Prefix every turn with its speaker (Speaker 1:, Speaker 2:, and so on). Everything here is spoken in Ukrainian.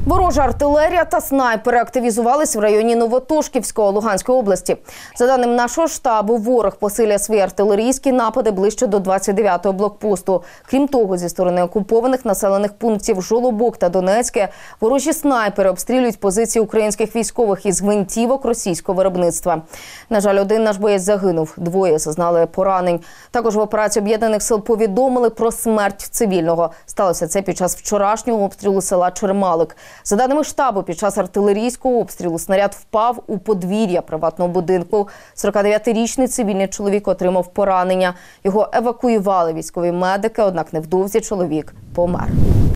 Speaker 1: Ворожа артилерія та снайпери активізувались в районі Новотошківського Луганської області. За даним нашого штабу, ворог посилює свої артилерійські напади ближче до 29-го блокпосту. Крім того, зі сторони окупованих населених пунктів Жолобок та Донецьке ворожі снайпери обстрілюють позиції українських військових із гвинтівок російського виробництва. На жаль, один наш боєць загинув, двоє зазнали поранень. Також в операції Об'єднаних сил повідомили про смерть цивільного. Сталося це під час вчорашнього обстрілу села Чермалик. За даними штабу, під час артилерійського обстрілу снаряд впав у подвір'я приватного будинку. 49-річний цивільний чоловік отримав поранення. Його евакуювали військові медики, однак невдовзі чоловік помер.